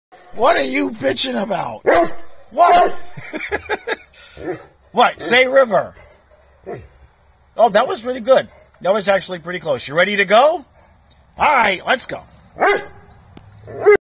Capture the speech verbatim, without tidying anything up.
What are you bitching about? What? What? Say river. Oh, that was really good. That was actually pretty close. You ready to go? All right, let's go.